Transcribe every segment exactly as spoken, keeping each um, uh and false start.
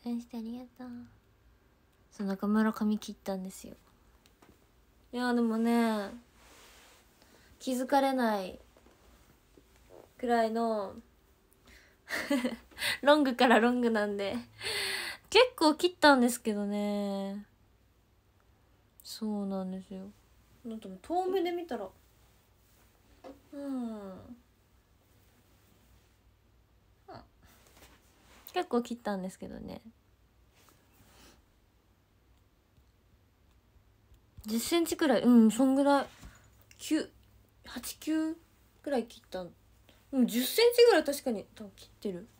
援してありがとう。そう、中村髪切ったんですよ。いやでもね、気づかれないくらいのロングからロングなんで結構切ったんですけどね。そうなんですよ。なんとも遠目で見たらうん、結構切ったんですけどね。じゅっセンチくらい、うん、そんぐらいきゅう、はち、きゅうくらい切った。うん、じゅっセンチぐらい確かに多分切ってる。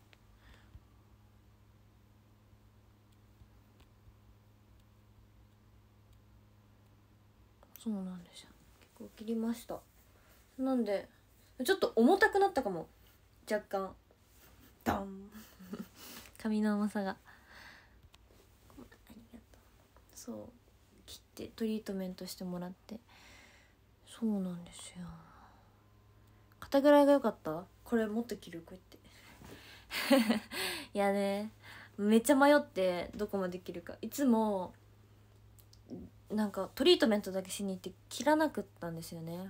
そうなんですよ。結構切りました。なんでちょっと重たくなったかも、若干。ダン髪の重さが。ありがとう。そう切ってトリートメントしてもらって。そうなんですよ。肩ぐらいが良かった。これもっと切る、こうやっていやね、めっちゃ迷ってどこまで切るか。いつもなんかトリートメントだけしに行って切らなくったんですよね。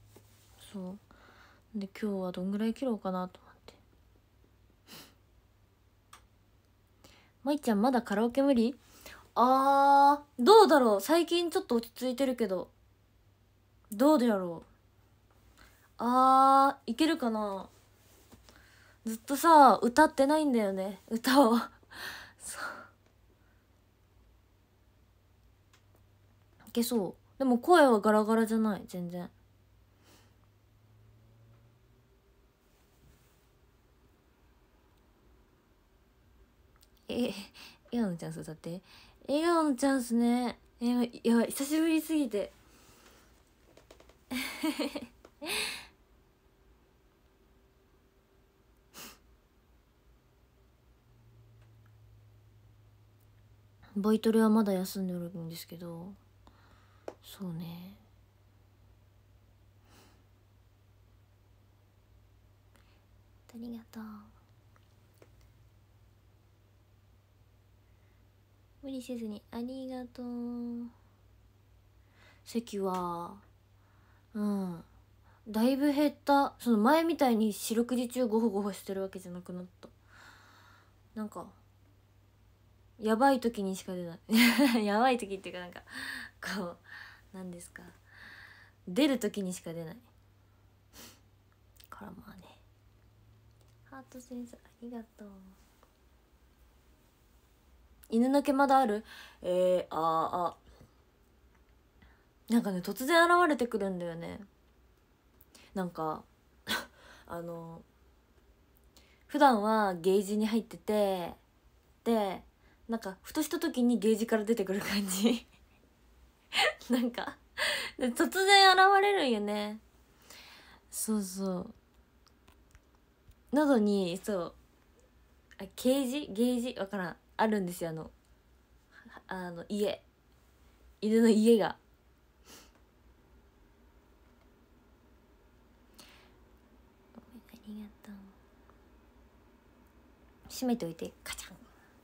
そうで今日はどんぐらい切ろうかなと思って。まいちゃんまだカラオケ無理？あー、どうだろう。最近ちょっと落ち着いてるけどどうだろう。あー、いけるかな。ずっとさ歌ってないんだよね、歌をそういけそう。でも声はガラガラじゃない全然。え、笑顔のチャンス歌って。笑顔のチャンスね。え、やばい、久しぶりすぎてボイトレはまだ休んでおるんですけど。そうね、ありがとう。無理せずにありがとう。席はうんだいぶ減った。その前みたいに四六時中ゴホゴホしてるわけじゃなくなった。なんかやばい時にしか出ないやばい時っていうか、なんかこうなんですか、出る時にしか出ないから。まあね、ハート先生ありがとう。犬の毛まだある？えー、あーあなんかね突然現れてくるんだよね。なんかあの普段はゲージに入ってて、でなんかふとした時にゲージから出てくる感じなんかで突然現れるんよね。そうそう喉に、そうあケージゲージわからん、あるんですよ。あのあの家犬の家が。ありがとう。閉めておいて。カチャン。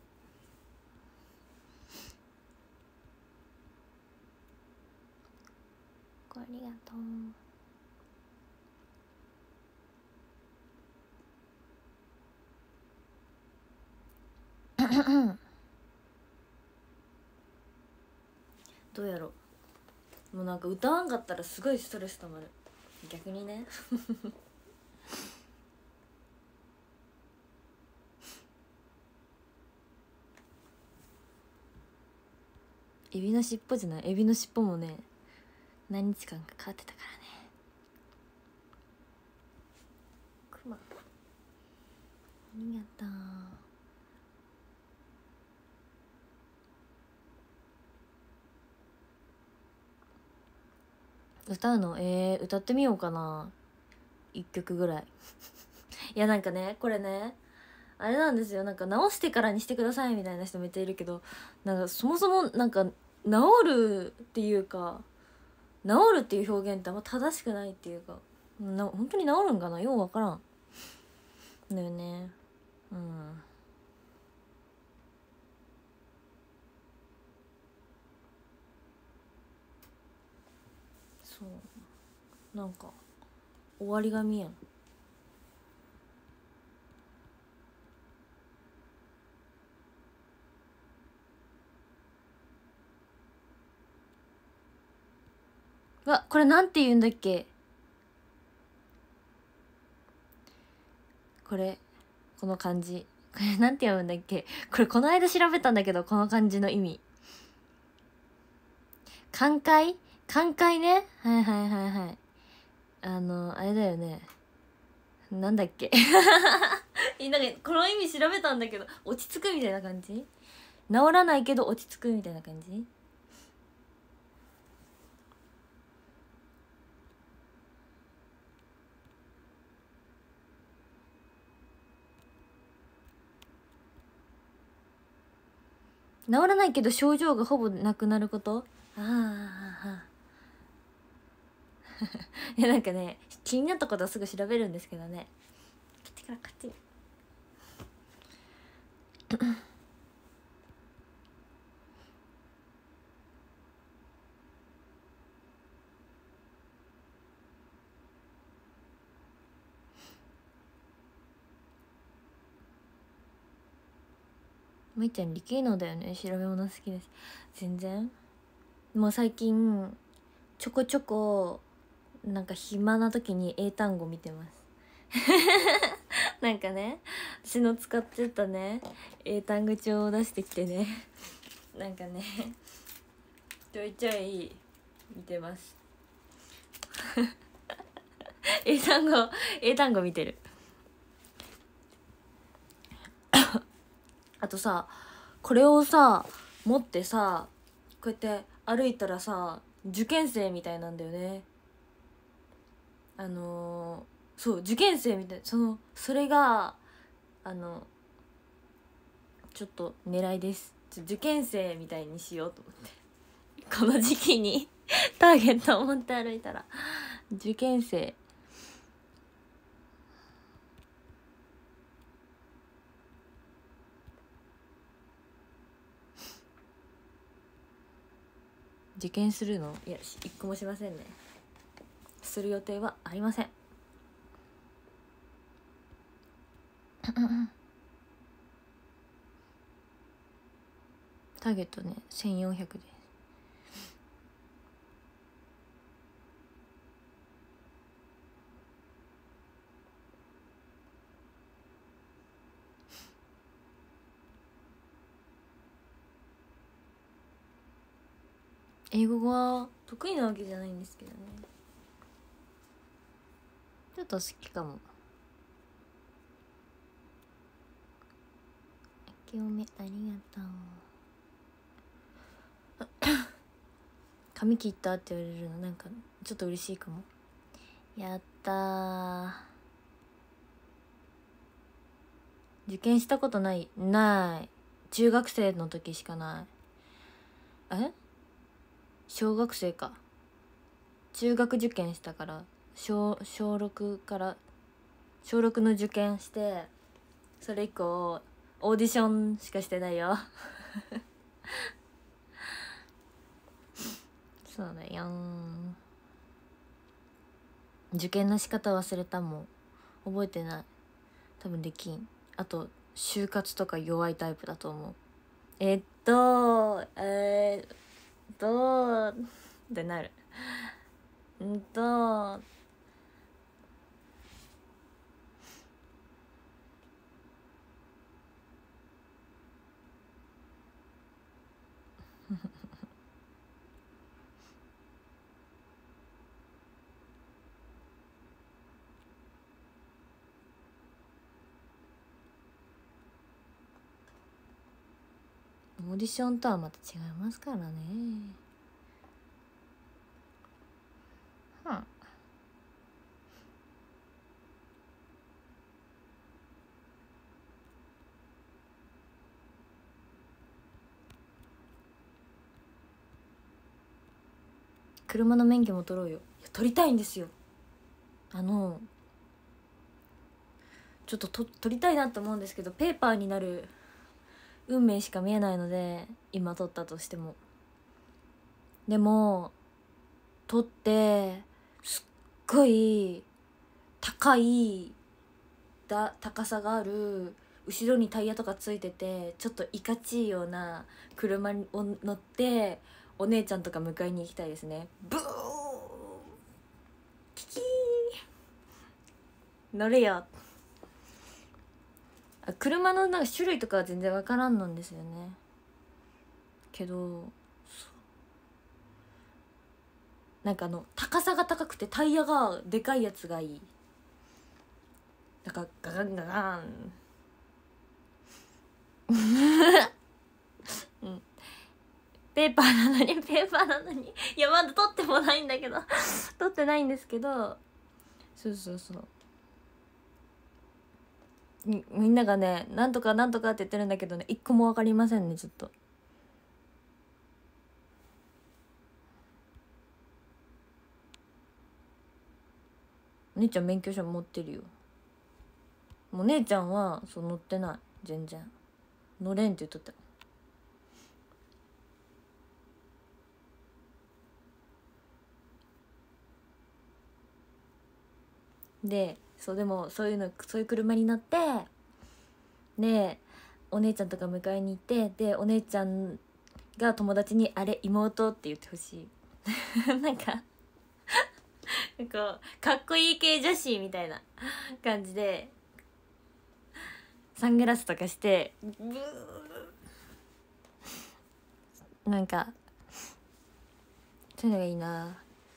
ありがとうどうやろう。もうなんか歌わんかったらすごいストレスたまる、逆にねエビの尻尾じゃない、エビの尻尾もね何日間かかかってたからね。クマありがとう。歌うの？えー、歌ってみようかな、一曲ぐらいいやなんかねこれねあれなんですよ。なんか直してからにしてくださいみたいな人めっちゃいるけど、なんかそもそもなんか治るっていうか、治るっていう表現ってあんま正しくないっていうか、な本当に治るんかな、ようわからんだよね。うんそうなんか終わりが見えん。うわ、これなんて言うんだっけ。これこの漢字これなんて読むんだっけ。これこの間調べたんだけど、この漢字の意味。寛解寛解ね。はいはいはいはい。あのあれだよね、なんだっけなんかこの意味調べたんだけど、落ち着くみたいな感じ。治らないけど落ち着くみたいな感じ。治らないけど症状がほぼなくなること。ああいやなんかね、気になったことはすぐ調べるんですけどね。こっちからこっちにまいちゃん理系能だよね。調べ物好きです。全然もう最近ちょこちょこなんか暇な時に英単語見てますなんかね、私の使ってたね英単語帳を出してきてねなんかねちょいちょい見てます英単語英単語見てるあとさ、これをさ持ってさこうやって歩いたらさ受験生みたいなんだよね。あのー、そう受験生みたい。そのそれがあのちょっと狙いです。ちょ受験生みたいにしようと思ってこの時期にターゲットを持って歩いたら受験生。受験するの？いや一個もしませんね。する予定はありませんターゲットねせんよんひゃくです。英語が得意なわけじゃないんですけどね、ちょっと好きかも。明けおめありがとう髪切ったって言われるのなんかちょっと嬉しいかも。やったー。受験したことない？ない。中学生の時しかない。え小学生か。中学受験したから小小ろくから小ろくの受験して、それ以降オーディションしかしてないよそうだよ。受験の仕方忘れたもん。覚えてない。多分できん。あと就活とか弱いタイプだと思う。えっとえー、っとってなる。うんとオーディションとはまた違いますからね。はあ、車の免許も取ろうよ。いや取りたいんですよ。あのちょっとと取りたいなと思うんですけど、ペーパーになる運命しか見えないので今取ったとしても。でも取ってすっごい高いだ高さがある後ろにタイヤとかついててちょっといかちいような車に乗ってお姉ちゃんとか迎えに行きたいですね。ブーキキー乗れよ。あ、車のなんか種類とかは全然わからんのんですよね。けどなんかあの高さが高くてタイヤがでかいやつがいい。なんかガガンガガンうん、ペーパーなのにペーパーなのにいやまだ撮ってもないんだけど撮ってないんですけど、そうそうそう、み, みんながねなんとかなんとかって言ってるんだけどね、一個も分かりませんね。ちょっとお姉ちゃん免許証持ってるよ。もう姉ちゃんはそう乗ってない、全然乗れんって言っとった。でそうでもそういうのそういう車に乗ってでお姉ちゃんとか迎えに行ってでお姉ちゃんが友達にあれ妹って言ってほしいなんかこうかっこいい系女子みたいな感じでサングラスとかしてブーなんかそういうのがいいな。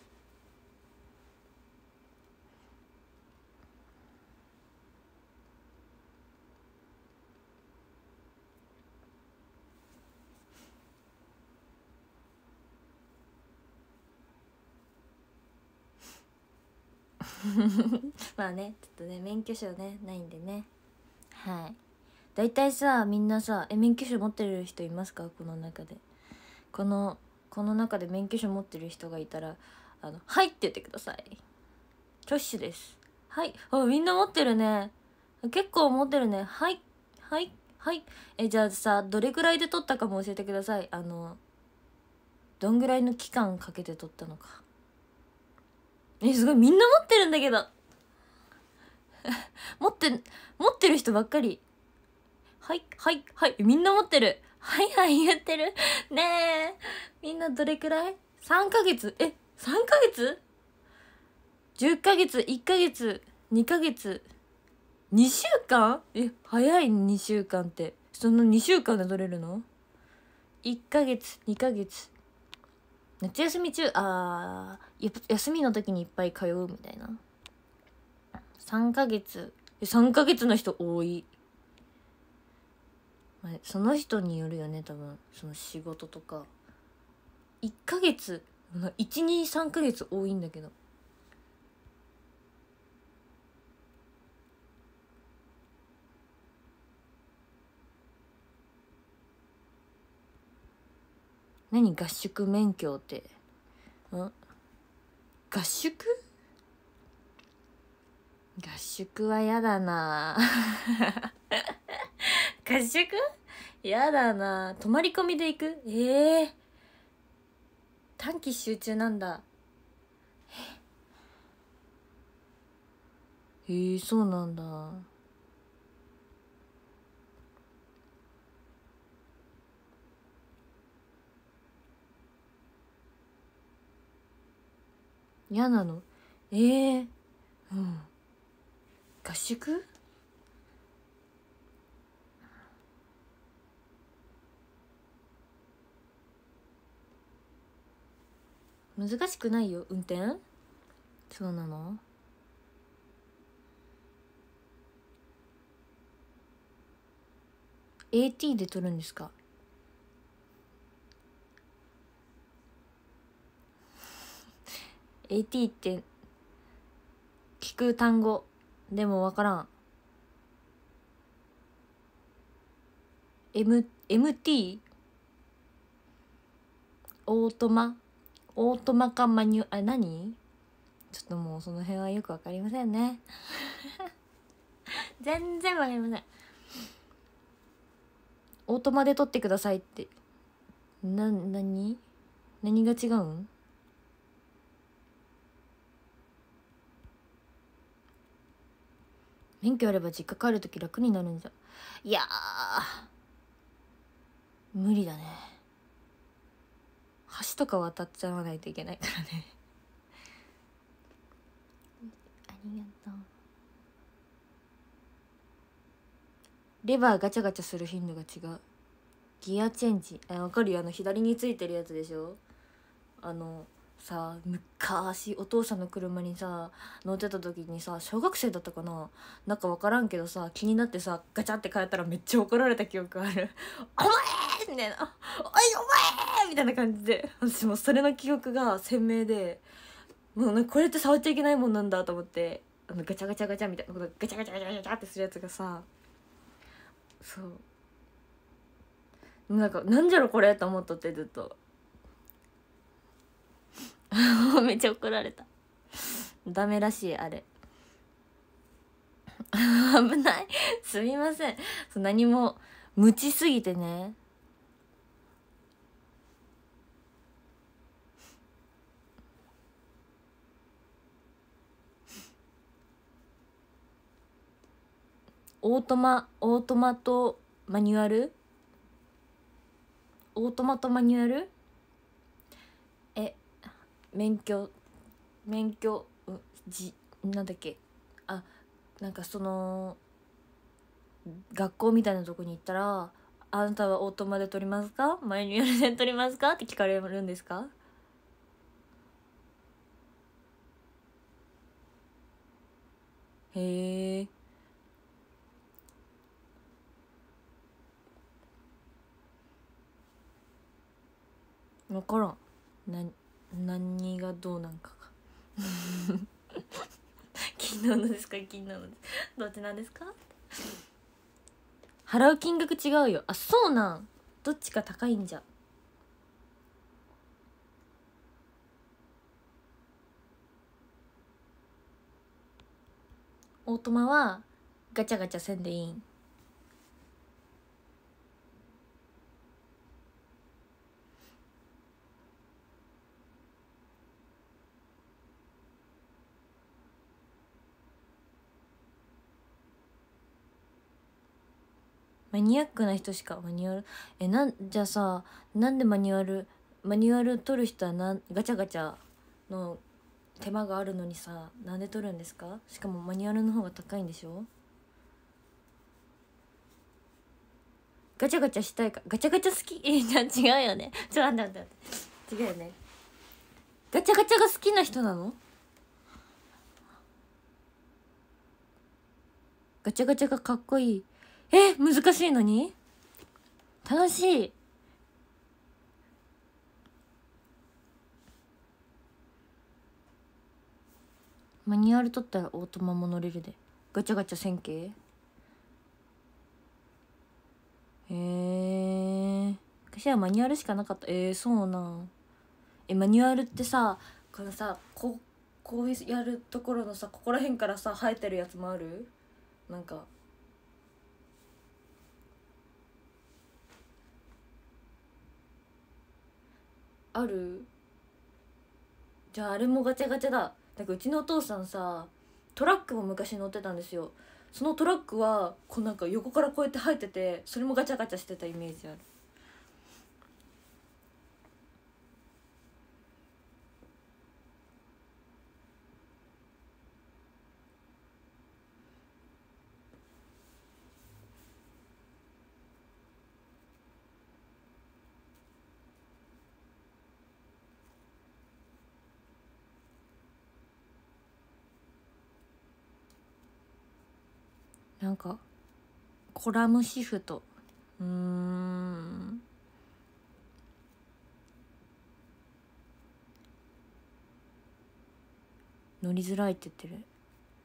まあねちょっとね免許証ねないんでね。はい。だいたいさみんなさえ免許証持ってる人いますか？この中でこのこの中で免許証持ってる人がいたらあのはいって言ってください。挙手です。はい。あ、みんな持ってるね。結構持ってるね。はいはいはい。えじゃあさどれぐらいで取ったかも教えてください。あのどんぐらいの期間かけて取ったのか。えすごいみんな持ってるんだけど持って持ってる人ばっかり。はいはいはいみんな持ってる。はいはい言ってるねえ。みんなどれくらい？ さん ヶ月えさんかげつ ?じゅっ ヶ月いっかげつにかげつにしゅうかんえ早いにしゅうかんって。そのにしゅうかんで取れるの？ いっ ヶ月にかげつ夏休み中あー休みの時にいっぱい通うみたいな。さんかげつさんかげつの人多い。その人によるよね多分その仕事とか。いっかげついちにさんかげつ多いんだけど。何合宿免許ってん合宿合宿はやだな合宿やだな。泊まり込みで行くええー、短期集中なんだ。へえー、そうなんだ。嫌なのええー、うん合宿難しくないよ運転。そうなの？エーティー で取るんですか？エーティー って聞く単語でもわからん。 M、エムティー オートマオートマかマニュあ何ちょっともうその辺はよくわかりませんね全然わかりません。オートマで取ってくださいってな何何が違うん？ 免許あれば実家帰る時楽になるんじゃ。いやー無理だね。橋とか渡っちゃわないといけないからねありがとう。レバーガチャガチャする頻度が違う。ギアチェンジ、あ、わかるよ。あの左についてるやつでしょ。あのさ、昔お父さんの車にさ乗ってた時にさ、小学生だったかな、なんか分からんけどさ、気になってさガチャって変えたらめっちゃ怒られた記憶あるお前みたいな、おいお前みたいな感じで、私もそれの記憶が鮮明で、もうなんかこれって触っちゃいけないもんなんだと思って、あのガチャガチャガチャみたいなことガチャガチャガチャガチャってするやつがさ、そうなんかなんじゃろこれと思っとってずっとめっちゃ怒られた。ダメらしいあれ危ない、すみません。何も無知すぎてね。オートマオートマとマニュアルオートマとマニュアルえ免許免許じなんだっけ、あ、なんかその学校みたいなとこに行ったら、あなたはオートマで取りますかマニュアルで取りますかって聞かれるんですか。へえ。分からん、な何がどうなんかが昨日のですか、昨日のですどっちなんですか。払う金額違うよ。あ、そうなん、どっちか高いんじゃ。オートマはガチャガチャせんでいいん。マニアックな人しかマニュアル、えなんじゃあさ、なんでマニュアルマニュアル取る人はなんガチャガチャの手間があるのにさ、なんで取るんですか。しかもマニュアルの方が高いんでしょ。ガチャガチャしたいか、ガチャガチャ好きえじゃ違うよね。ちょっと待って待って待って、違うよね。ガチャガチャが好きな人なの。ガチャガチャがかっこいい。え難しいのに楽しい。マニュアル取ったらオートマも乗れるで。ガチャガチャせんけ。へえ。昔はマニュアルしかなかった。えー、そうなんえ。マニュアルってさ、このさ、こうこうやるところのさ、ここら辺からさ生えてるやつもある。なんかある。じゃああれもガチャガチャだ。なんかうちのお父さんさ、トラックも昔乗ってたんですよ。そのトラックはこうなんか横からこうやって入ってて、それもガチャガチャしてたイメージある。なんかコラムシフト、うーん乗りづらいって言ってる。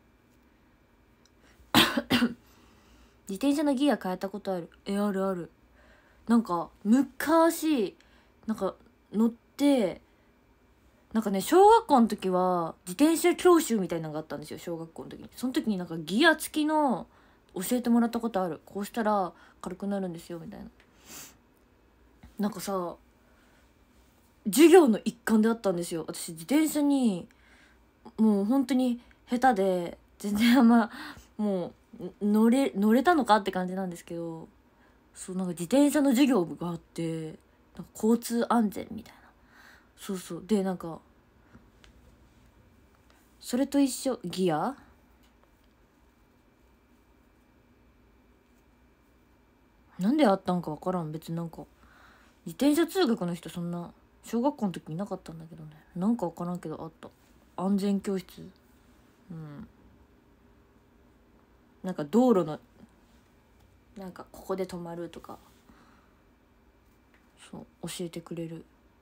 自転車のギア変えたことある。えあるある。なんか昔なんか乗って、なんかね、小学校の時は自転車教習みたいなのがあったんですよ、小学校の時に。その時になんかギア付きの教えてもらったことある。こうしたら軽くなるんですよみたいな。なんかさ、授業の一環であったんですよ。私自転車にもう本当に下手で、全然あんまもう乗れ乗れたのかって感じなんですけど、そうなんか自転車の授業があって、なんか交通安全みたいな、そうそうでなんかそれと一緒、ギアなんであったんか分からん。別になんか自転車通学の人そんな小学校の時いなかったんだけどね、なんか分からんけどあった。安全教室、うんなんか道路のなんかここで止まるとか、そう教えてくれる。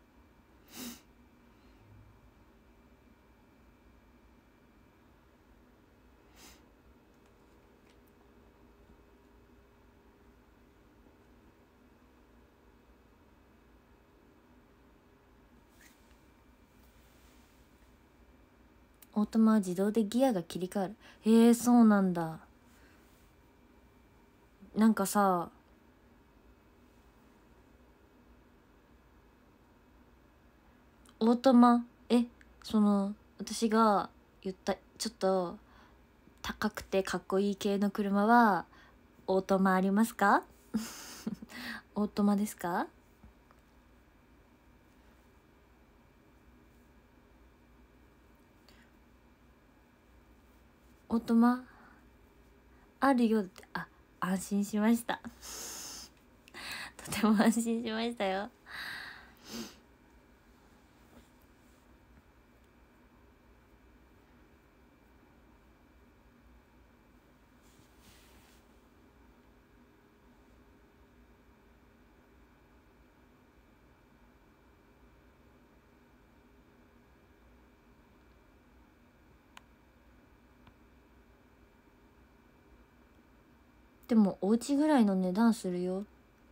オートマは自動でギアが切り替わる。へえ、そうなんだ。なんかさ、オートマ、えその私が言ったちょっと高くてかっこいい系の車はオートマありますか？オートマですか？オートマあるよって。あ、安心しました。とても安心しましたよ。でもお家ぐらいの値段するよ。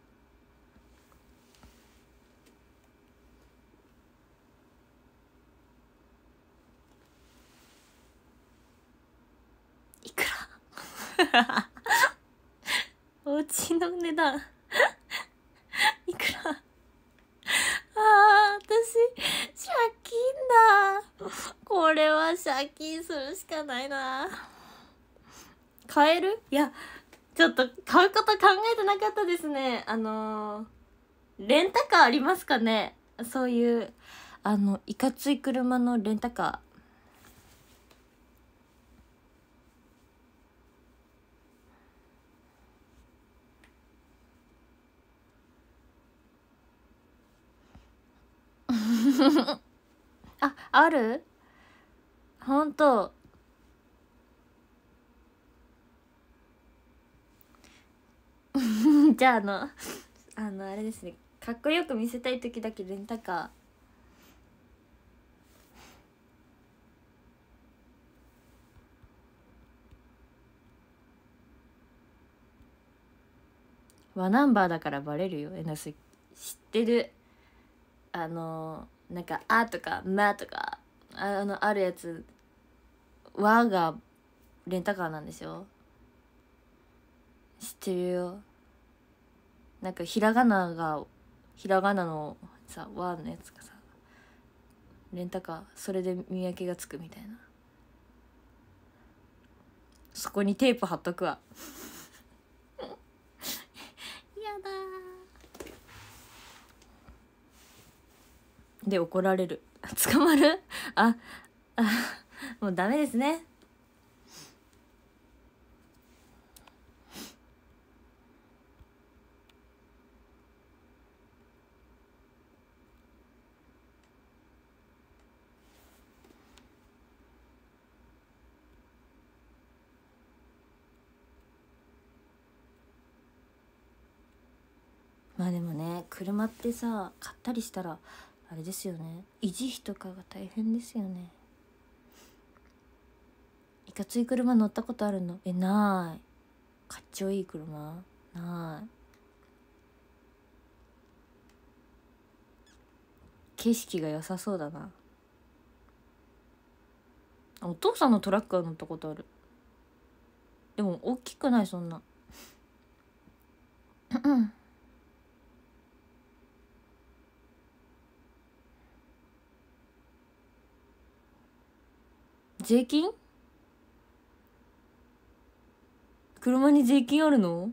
いくら？お家の値段いくら？あー、私借金だ。これは借金するしかないな。買える？いやちょっと買うこと考えてなかったですね。あのー、レンタカーありますかね？そういうあのいかつい車のレンタカー。あ、ある？ほんと？じゃああのあのあれですね、かっこよく見せたい時だけレンタカー。ワナンバーだからバレるよ。えなす知ってる？あのなんか「あ」とか「ま」とかあのあるやつ、和がレンタカーなんでしょ？知ってるよ。なんかひらがながひらがなのさ和のやつがさレンタカー、それで見分けがつくみたいな。そこにテープ貼っとくわ。やだー。で怒られる。捕まる？ああ、もうダメですね。まあでもね、車ってさ買ったりしたらあれですよね、維持費とかが大変ですよね。いかつい車乗ったことあるの？え、ない。かっちょいい車ない。景色が良さそうだな。お父さんのトラックは乗ったことある。でも大きくない、そんな。税金車に税金あるの？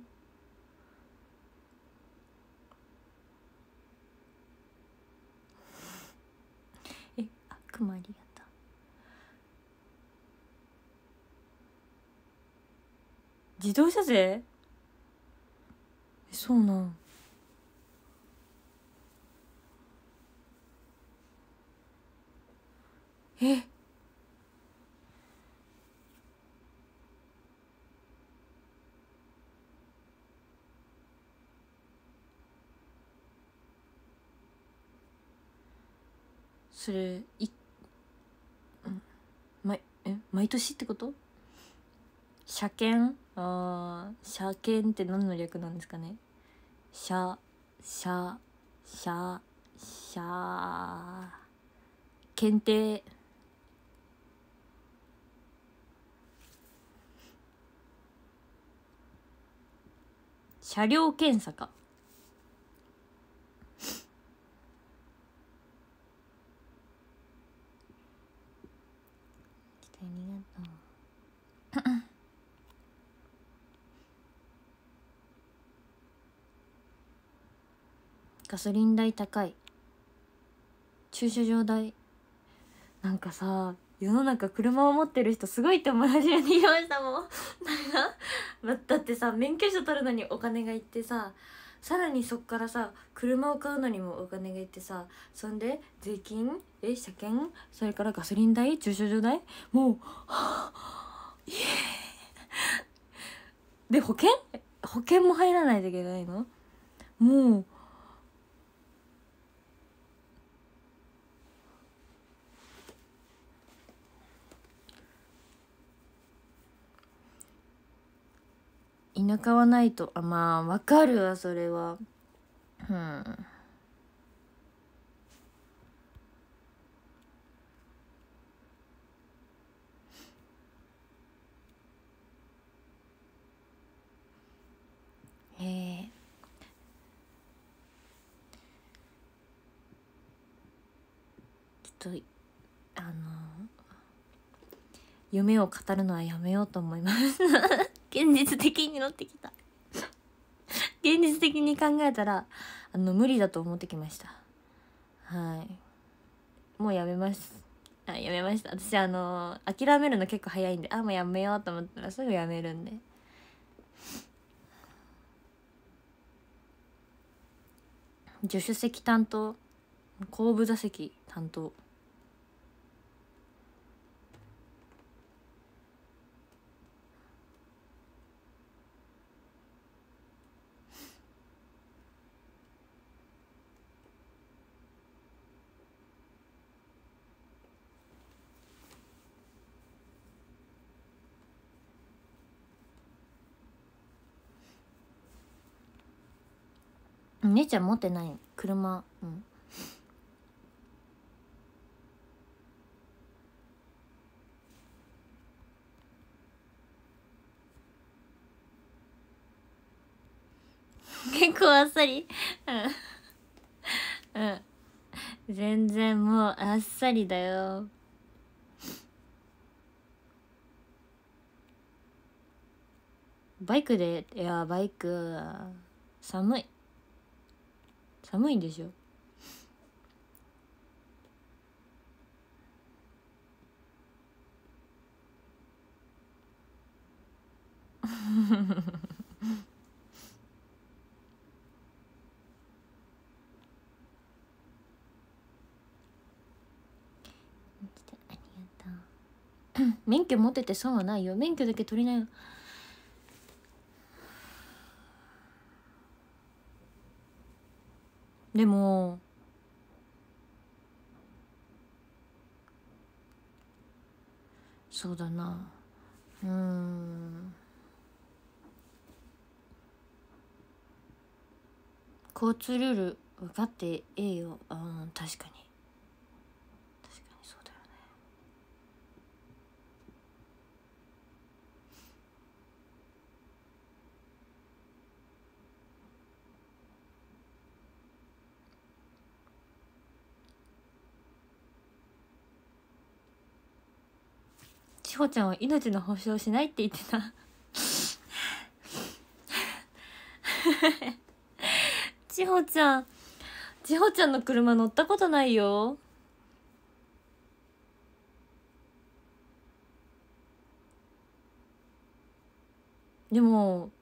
え、あ、くまありがとう。自動車税？え、そうなん。え、それい、うん、毎え毎年ってこと？車検？あー、車検って何の略なんですかね。車車車車検定。車両検査か。ありがとう。ガソリン代高い。駐車場代。なんかさ、世の中車を持ってる人すごいって思い始めてきましたもん。なんかだってさ、免許証取るのにお金がいってさ、さらにそっからさ、車を買うのにもお金がいってさ、そんで税金、え車検、それからガソリン代、駐車場代、もうはあ、いえで保険保険も入らないといけないの？もう田舎はないと、あ、まあわかるわそれは。うん。へえ。ちょっとあの夢を語るのはやめようと思います現実的に乗ってきた現実的に考えたらあの無理だと思ってきました。はい、もうやめます。あ、やめました。私あの諦めるの結構早いんで、あ、もうやめようと思ったらすぐやめるんで。助手席担当、後部座席担当。姉ちゃん持ってない車。うん。結構あっさりうんうん、全然もうあっさりだよ。バイクで、いやバイク寒い寒いんでしょありがとう免許持ってて損はないよ。免許だけ取りなよ。でもそうだな、うーん、交通ルール分かってええよ。あー、確かに確かにそうだよね。千穂ちゃんは命の保証しないって言ってた千穂ちゃん千穂ちゃんの車乗ったことないよ。でも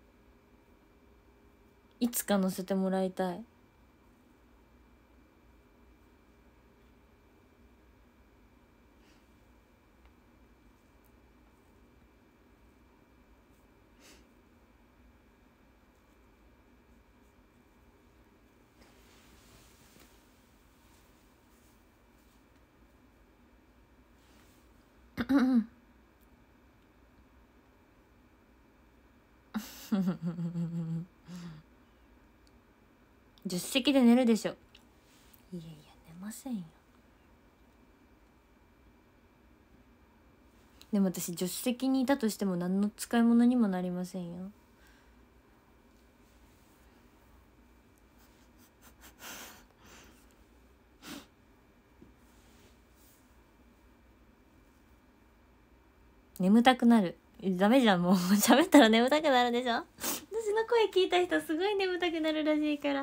いつか乗せてもらいたい。助手席で寝るでしょ。いやいや寝ませんよ。でも私助手席にいたとしても何の使い物にもなりませんよ。眠たくなる。ダメじゃん、もう喋ったら眠たくなるでしょ。私の声聞いた人すごい眠たくなるらしいから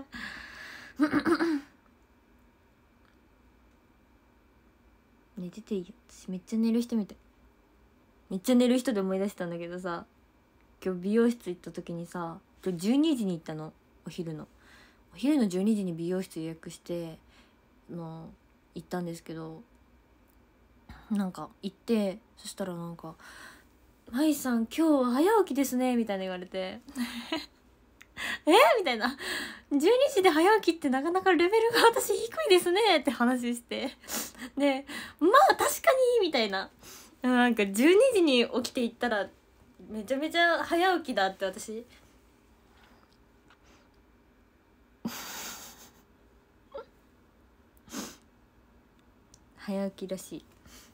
寝てていいよ。私めっちゃ寝る人みたい。めっちゃ寝る人で思い出したんだけどさ、今日美容室行った時にさ、今日じゅうにじに行ったの。お昼のお昼のじゅうにじに美容室予約しての行ったんですけど、なんか行って、そしたらなんか「マイさん今日早起きですね」みたいな言われてえみたいな、じゅうにじで早起きってなかなかレベルが私低いですねって話してで、まあ確かにみたいな、なんかじゅうにじに起きていったらめちゃめちゃ早起きだって私早起きらしい。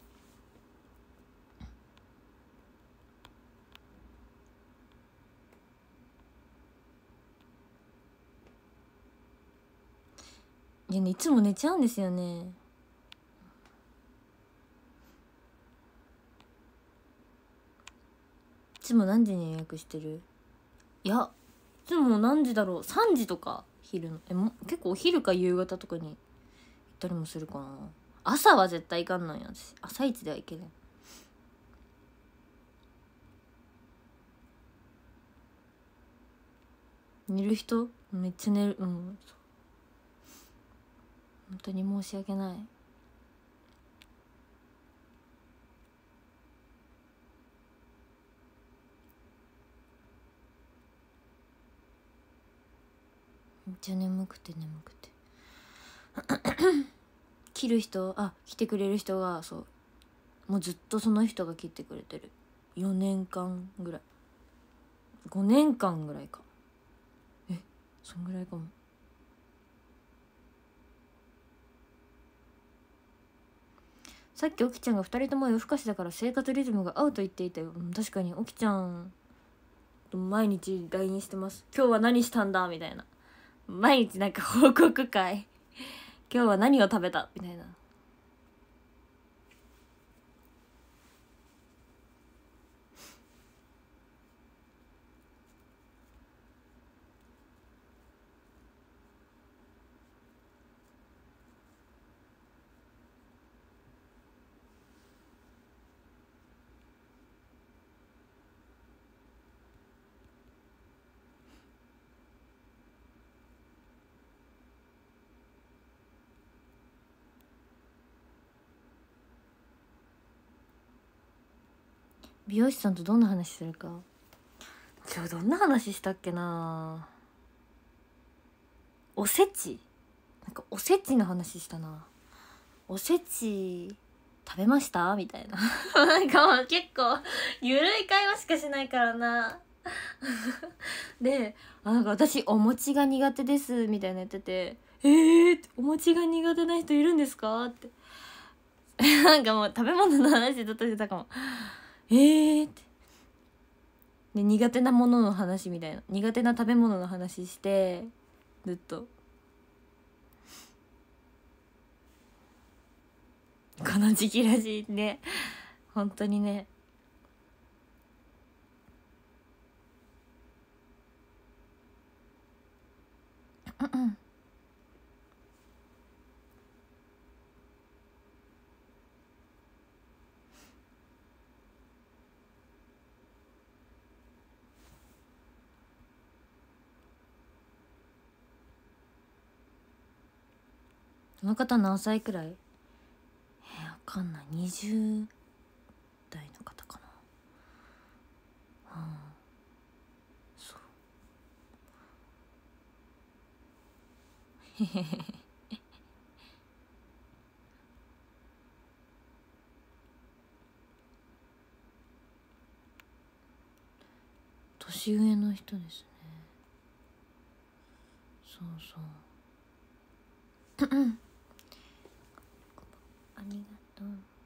いやね、いつも寝ちゃうんですよね。いつも何時に予約してる？いや、いつも何時だろう、さんじとか。昼のえも結構お昼か夕方とかに行ったりもするかな。朝は絶対行かんのよ私。朝一では行けない。寝る人めっちゃ寝る。うん、本当に申し訳ない。めっちゃ眠くて眠くて切る人、あ、来てくれる人が、そうもうずっとその人が切ってくれてる。よねんかんぐらい、ごねんかんぐらいか。え、そんぐらいかも。さっきおきちゃんがふたりとも夜更かしだから生活リズムが合うと言っていたよ。うん、確かにおきちゃんと毎日 ライン してます。今日は何したんだみたいな、毎日なんか報告会今日は何を食べたみたいな。美容師さんとどんな話するか。今日どんな話したっけな。おせち、なんかおせちの話したな。おせち食べましたみたいななんかもう結構ゆるい会話しかしないからなで、あ、なんか私お餅が苦手ですみたいな言ってて、えーってお餅が苦手な人いるんですかってなんかもう食べ物の話ずっとしてたかも。えーってで、苦手なものの話みたいな、苦手な食べ物の話してずっと。この時期らしいね、本当にね。 この方何歳くらい？えー、わかんない。にじゅう代の方かな。うん、そうへへへへ。年上の人ですね。そうそうありがとう。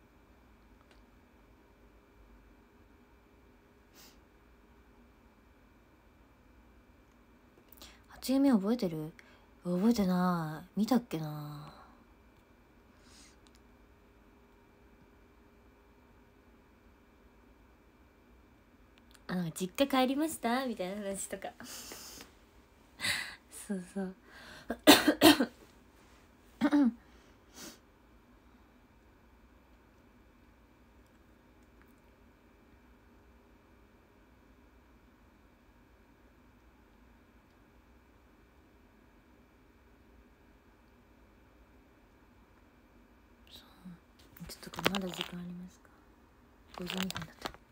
初夢覚えてる？覚えてない。見たっけな。あ、なんか実家帰りましたみたいな話とかそうそうちょっとまだ時間ありますか？ごじゅうにふんだ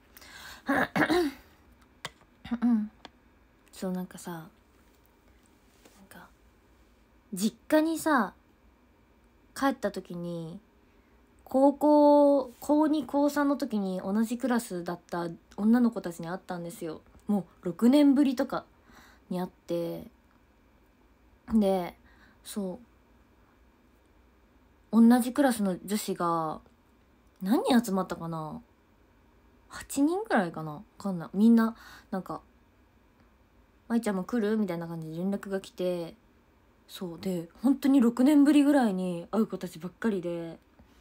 ったそう、なんかさ、なんか実家にさ帰った時に、高校高に高さんの時に同じクラスだった女の子たちに会ったんですよ。もうろくねんぶりとかに会って、でそう同じクラスの女子が何人集まったかな、はちにんぐらいかな、わかんない。みんななんか「舞ちゃんも来る？」みたいな感じで連絡が来て、そうで本当にろくねんぶりぐらいに会う子たちばっかりで、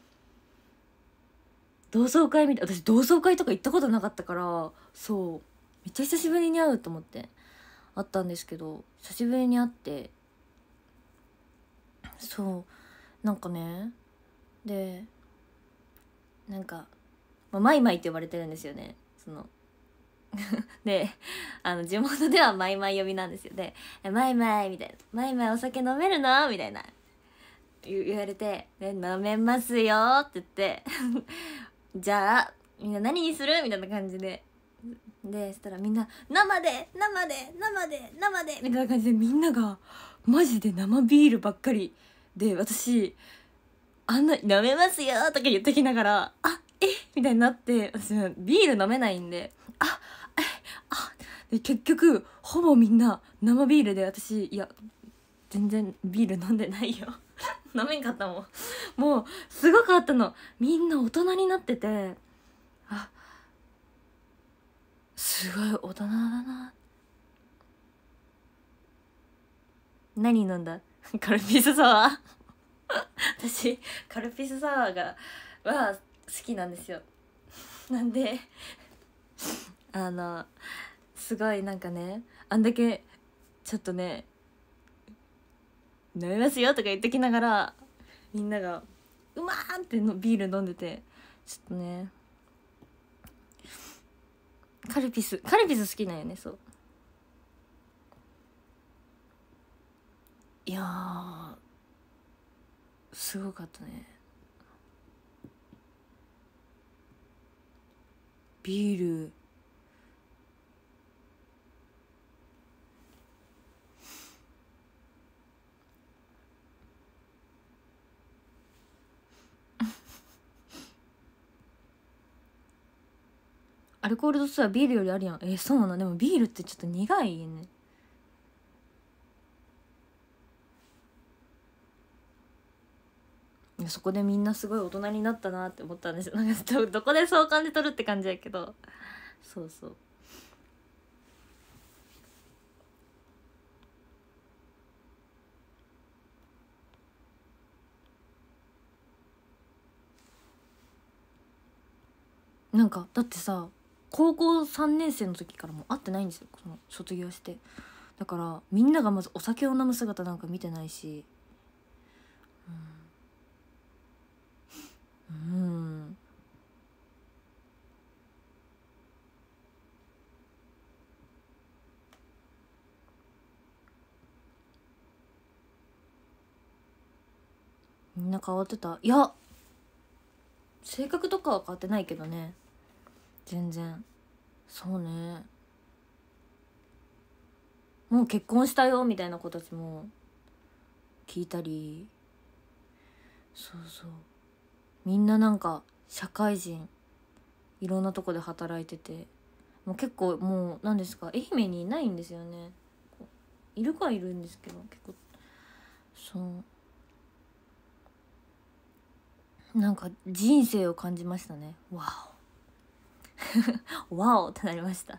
同窓会みたい、私同窓会とか行ったことなかったから、そうめっちゃ久しぶりに会うと思って会ったんですけど、久しぶりに会って、そうなんかね、でなんか、まあ、マイマイって呼ばれてるんですよね、そので、あの地元ではマイマイ呼びなんですよ。で「マイマイ」みたいな「マイマイお酒飲めるの？」みたいな言言われて「で飲めますよ」って言ってじゃあみんな何にする？みたいな感じで、でしたらみんな生で生で生で生でみたいな感じで、みんながマジで生ビールばっかりで、私あんな「飲めますよ」とか言ってきながら「あえみたいになって、私ビール飲めないんで「あえあで結局ほぼみんな生ビールで、私いや全然ビール飲んでないよ飲めんかったもん。もうすごかったの、みんな大人になってて、あすごい大人だな。何飲んだ？カルピスサワー私カルピスサワーがは好きなんですよ。なんであのすごいなんかね、あんだけちょっとね飲めますよとか言ってきながら、みんながうまーんってのビール飲んでて、ちょっとねカルピスカルピス好きなんよね。そういやーすごかったね。ビールアルコール度数はビールよりあるやん。えー、そうなの？でもビールってちょっと苦いよね。そこでみんなすごい大人になったなって思ったんですよ。なんかどどこでそう感じ取るって感じやけど、そうそうなんかだってさ、高校さんねん生の時からもう会ってないんですよ、その卒業して。だからみんながまずお酒を飲む姿なんか見てないし、うん、うんみんな変わってた。いや性格とかは変わってないけどね、全然。そうね、もう結婚したよみたいな子たちも聞いたり、そうそう、みんななんか社会人いろんなとこで働いてて、もう結構もう何ですか、愛媛にいないんですよね。いるかはいるんですけど、結構そうなんか人生を感じましたね。わおわおってなりました。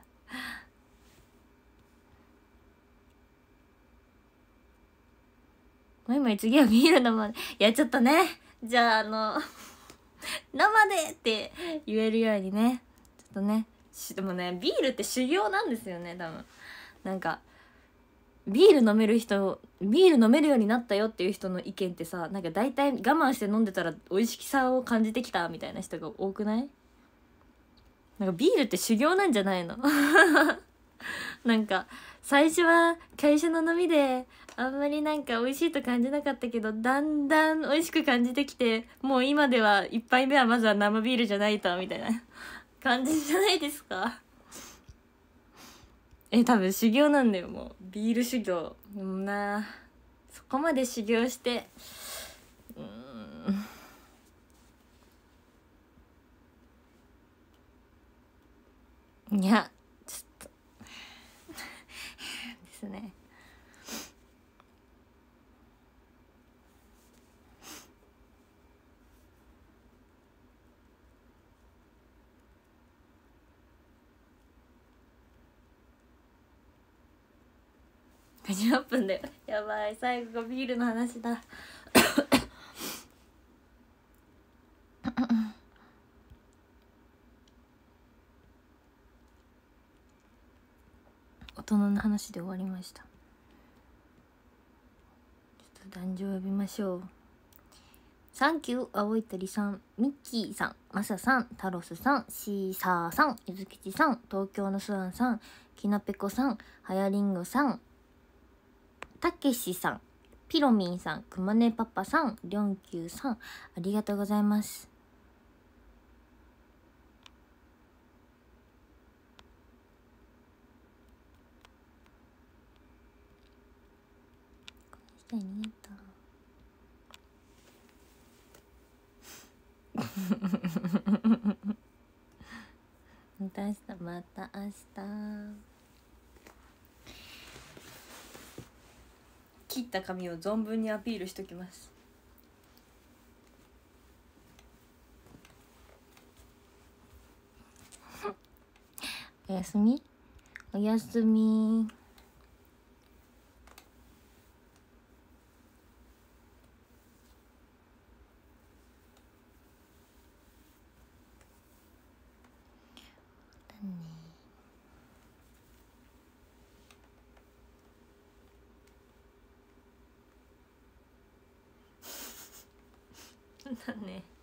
マイマイ次はビール生で、いやちょっとね、じゃああの生でって言えるようにね、ちょっとね、でもねビールって修行なんですよね多分。なんかビール飲める人、ビール飲めるようになったよっていう人の意見ってさ、なんか大体我慢して飲んでたら美味しさを感じてきたみたいな人が多くない？なんかビールって修行なんじゃないの？なんか最初は会社の飲みであんまりなんか美味しいと感じなかったけど、だんだん美味しく感じてきて、もう今では一杯目はまずは生ビールじゃないとみたいな感じじゃないですか？え、多分修行なんだよ、もうビール修行。でもな、そこまで修行して、うーん、いやちょっとですね。はちじゅうはっぷんでやばい、最後がビールの話だ。大人の話で終わりました。ちょっと壇上呼びましょう。サンキュー青い鳥さん、ミッキーさん、マサさん、タロスさん、シーサーさん、ゆずきちさん、東京のスワンさん、きなぺこさん、はやりんごさん、たけしさん、ピロミンさん、くまねパパさん、りょんきゅうさん、ありがとうございます。この人ありがとう。また明日、また明日。切った髪を存分にアピールしときます。おやすみ、おやすみ。だね。